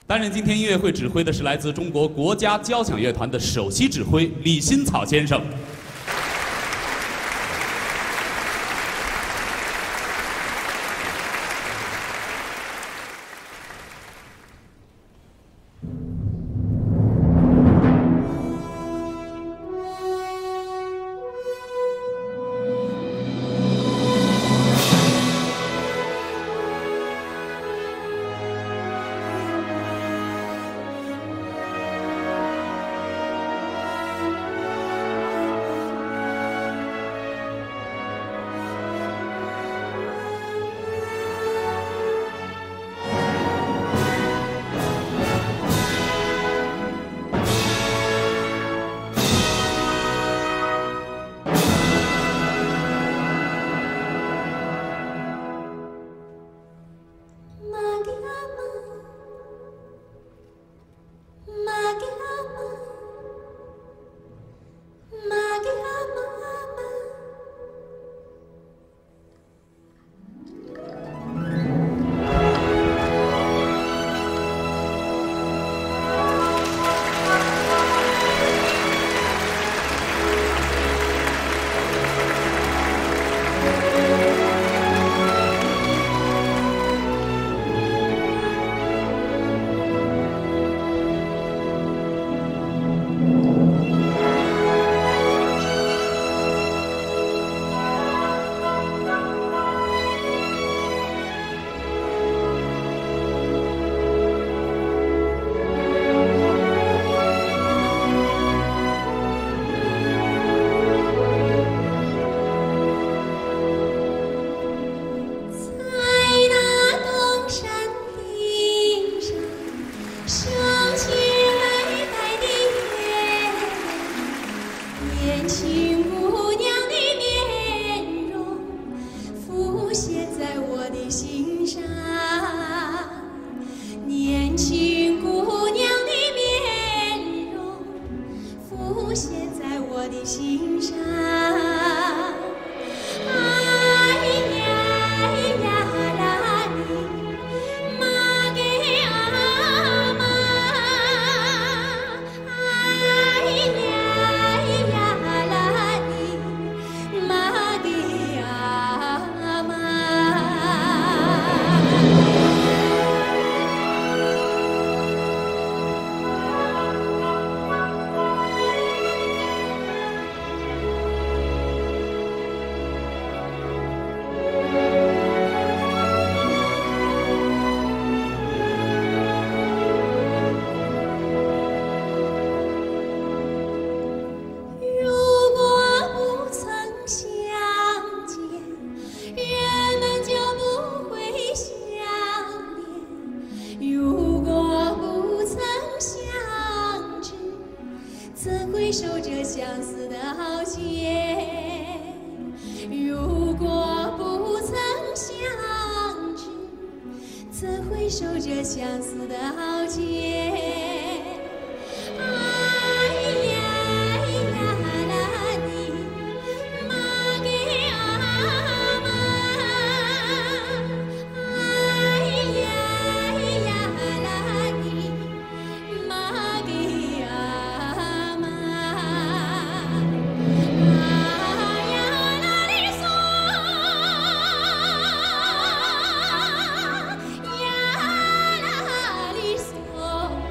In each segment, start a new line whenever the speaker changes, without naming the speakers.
担任今天音乐会指挥的是来自中国国家交响乐团的首席指挥李新草先生。
呀啦哩嗦。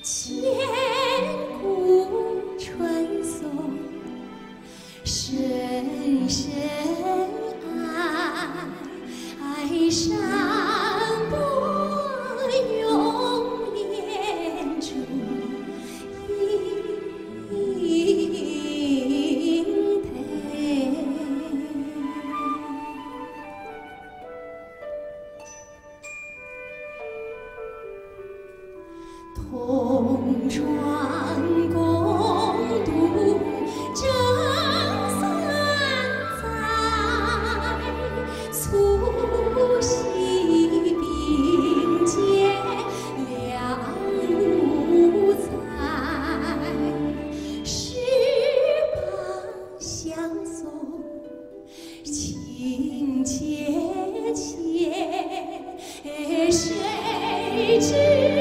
千古传颂，深深爱上不永连珠英台。同窗共度征3载，促膝并肩两无猜，翅膀相送情切切，谁知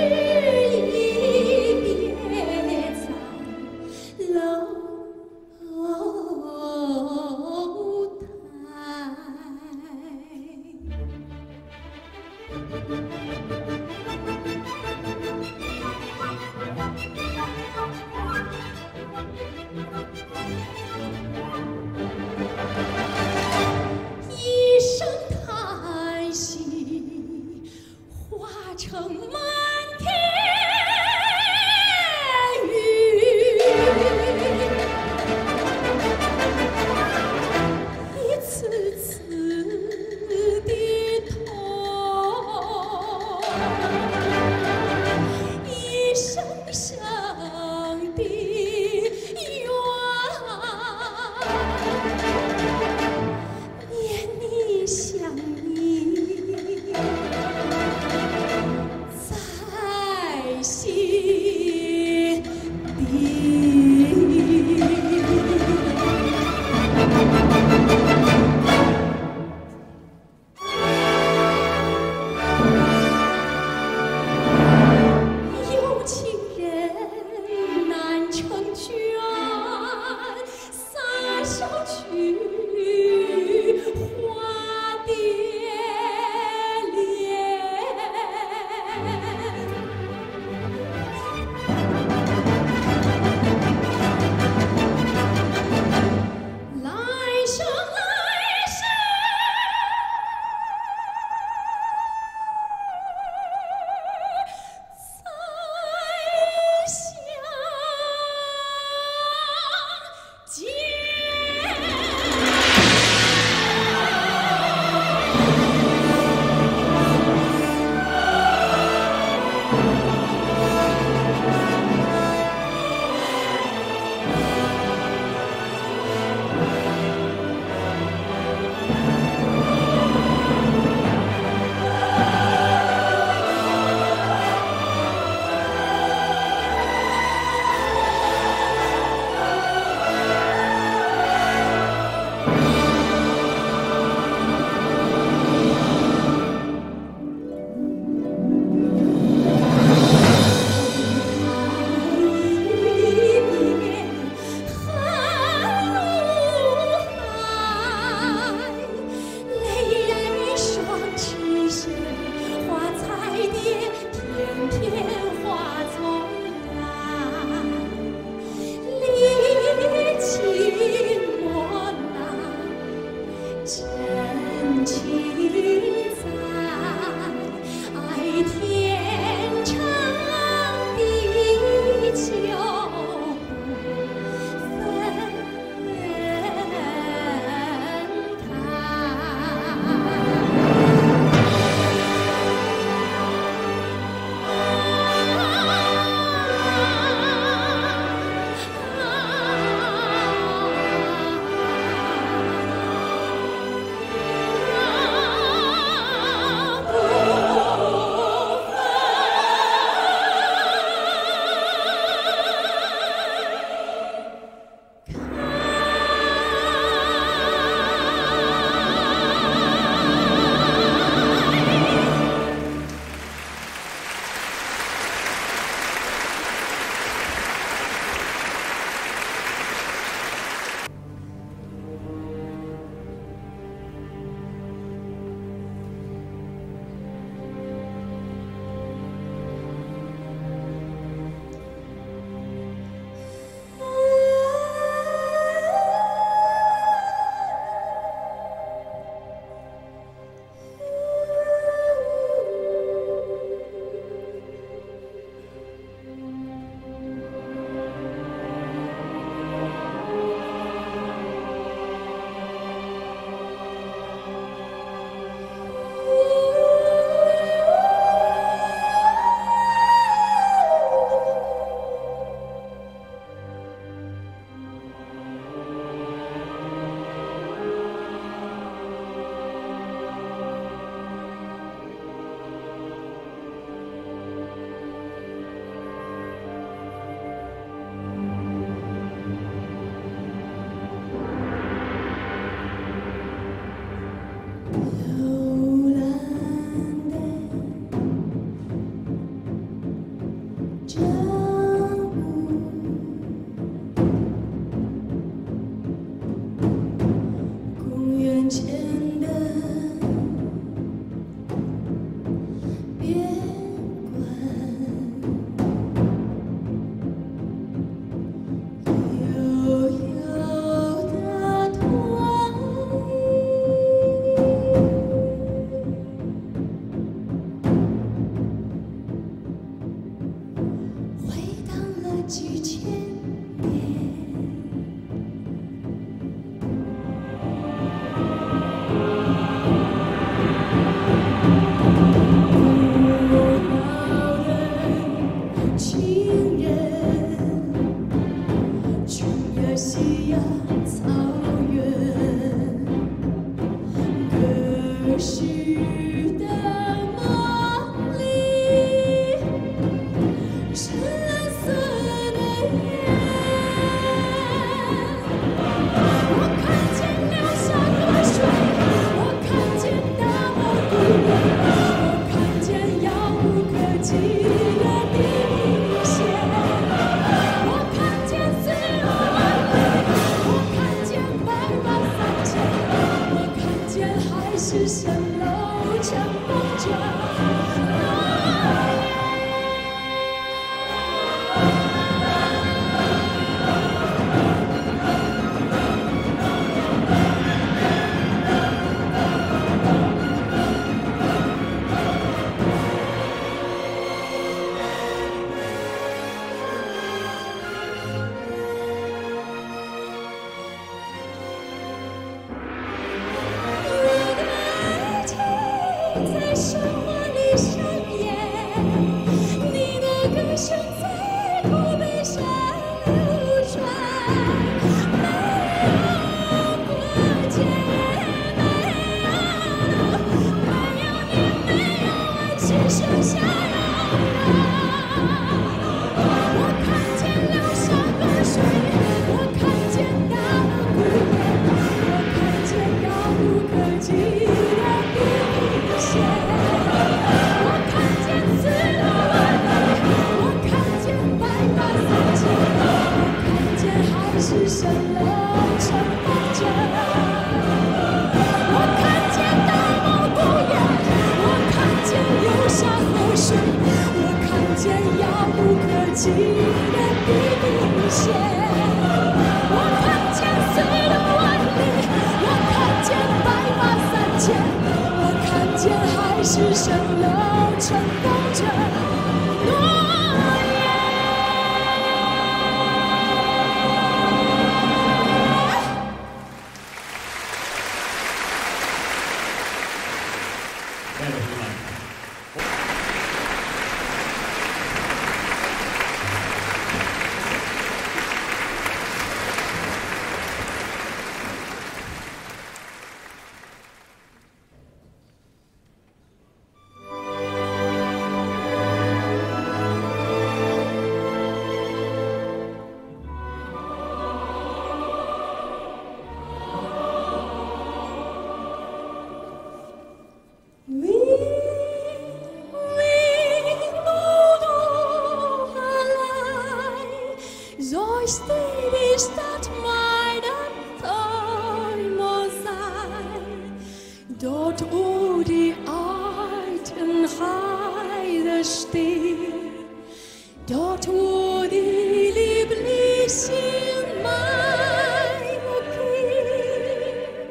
一声叹息，化成漫天雨。一次次的痛，一声声的怨。念你想你，在心底。有情人几千年。情人，穿越夕阳草原，可是的梦里，深蓝色的夜，我看见流下河水，我看见大漠孤烟，我看见遥不可及的地平线，我看见四路万里，我看见白马三千，我看见海市蜃楼乘风着。在生活里上演，你的歌声在土碑上流传，没有国界，没有你，没有我，只剩下永远。我看见流下河水，我看见大漠孤烟，我看见遥不可及的地平线。我看见四路万里，我看见白马三千，我看见海市蜃楼乘风着。我看见大漠孤烟，我看见流下河水，我看见遥不可及的地平线。我看见四路万里，我看见白马三千，我看见海市蜃楼乘风着。诺言。
亲爱的朋友们。
Zoals die stad meiner Träume sein, dort wo die alten Heide stehen, dort wo die lieblichen meine Kind,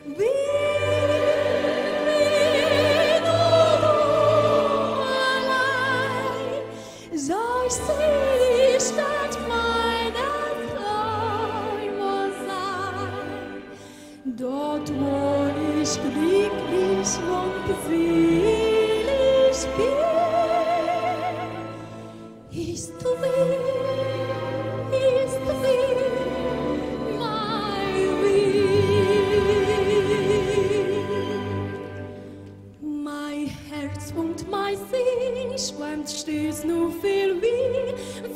wie nur allein, soll ich die Stadt meiner Träume sein, dort wo ich glücklich und selig bin, ist du mein Will. Mein Herz und mein Sinn schwärmt stets nur viel wie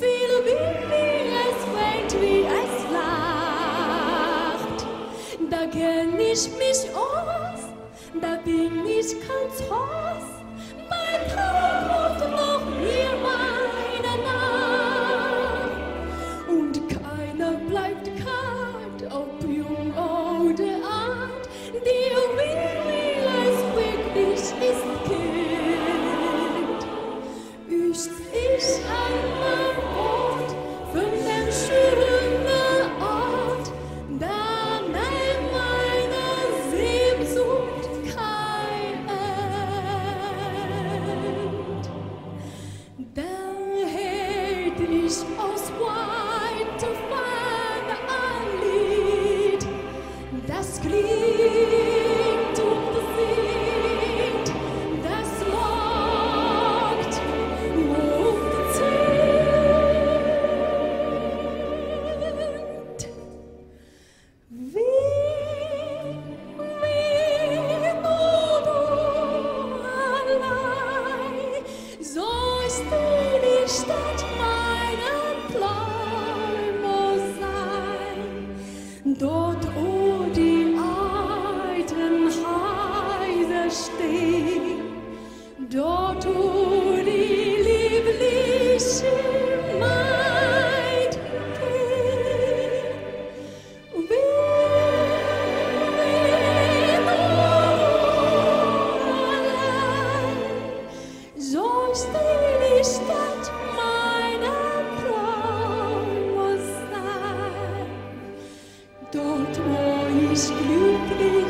es weint, wie es lacht. Da kenn ich mich aus, da bin ich ganz Haus. Mein Traum ruft noch mir meine Nacht. Und keiner bleibt kalt, ob jung oder alt. Der will es wirklich ist Kind. Ich an meinem Ort von dem schönen Ort, da nennt meine Sehnsucht kein Ende.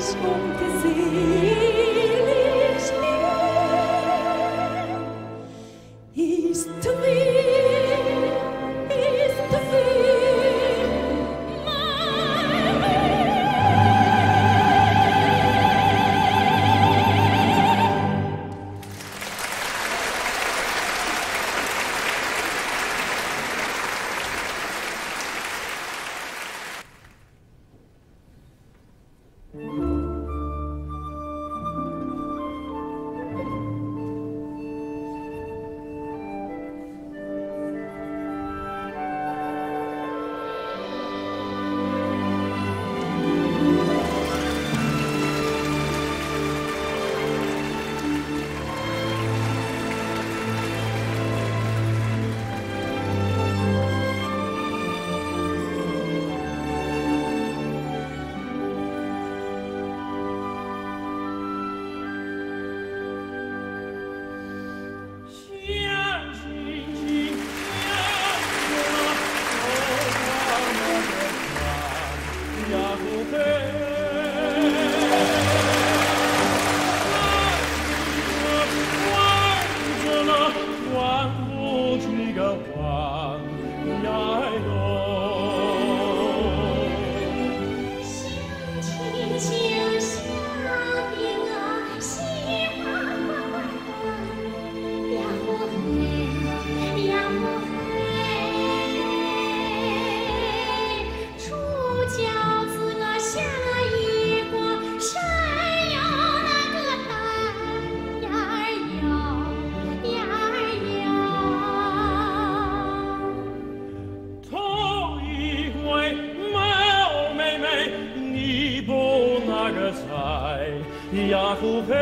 呀呼嘿，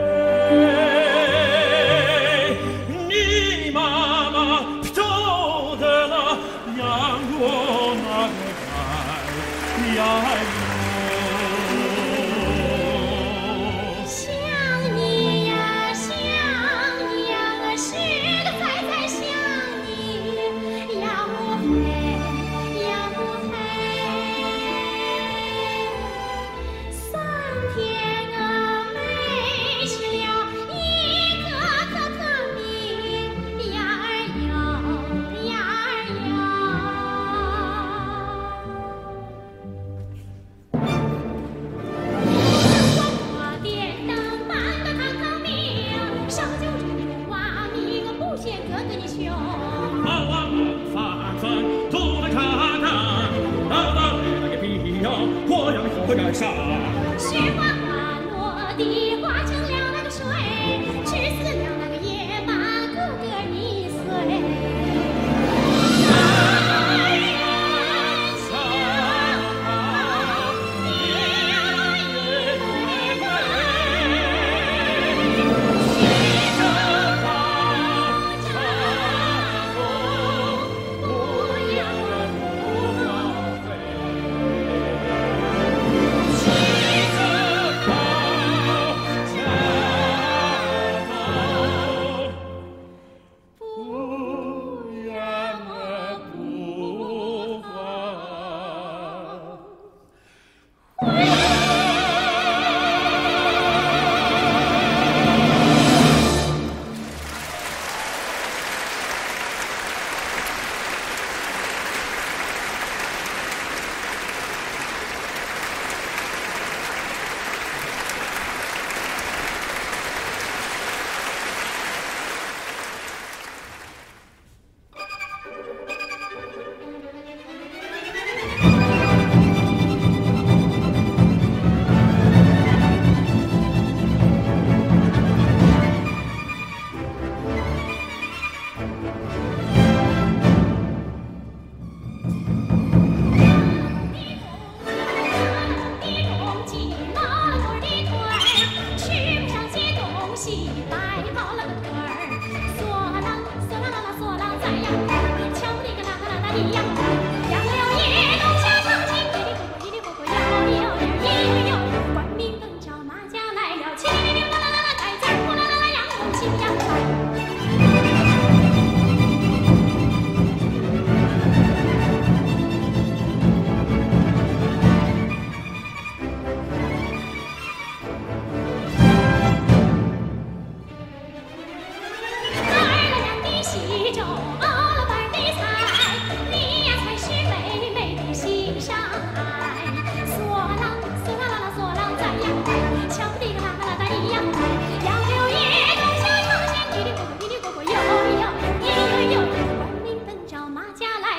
你妈妈走的那让我那个爱呀哟，
想你呀想你呀，我时刻在想你呀呼嘿呀呼嘿，3天啊没吃了一个可可米呀儿哟呀儿哟。我点灯半个堂堂名，烧酒煮蛙米，我不嫌哥哥你穷。
饭饭都来看看，那个皮呀，我要你活该啥？
雪花花落地化成了那个水，吃死了那个野马，哥哥你随。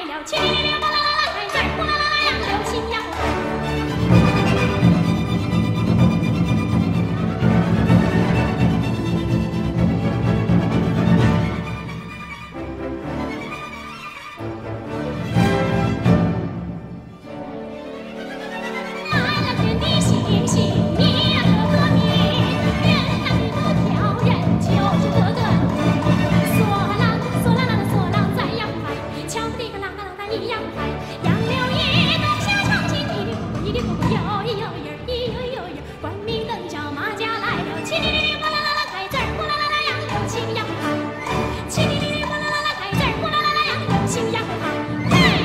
了，七里里哗啦啦啦，这儿呼啦啦啦呀，流星呀。满了天的星星，你呀个个你，人呐你个挑人就是个个。索郎在阳台，瞧不得个啷个啷个一阳台，杨柳叶冬夏长青，一哩咕咕哟一哟一儿一哟一哟一儿，关明灯照马家来了，七哩哩哩哗啦啦啦开字儿，呼啦啦啦杨柳青阳台，七哩哩哩哗啦啦啦开字儿，呼啦啦啦杨柳青阳台，嘿。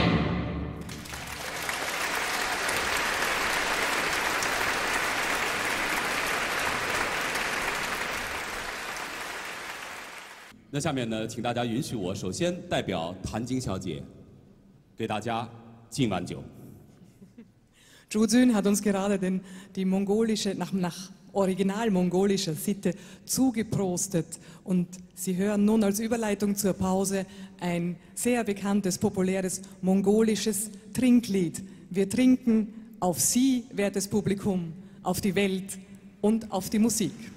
那下面呢，请大家允许我首先代表谭晶小姐，给大家敬碗酒。
Zhuzun hat uns gerade die mongolische, nach original mongolischer Sitte zugeprostet. Und Sie hören nun als Überleitung zur Pause ein sehr bekanntes, populäres mongolisches Trinklied. Wir trinken auf Sie, wertes Publikum, auf die Welt und auf die Musik.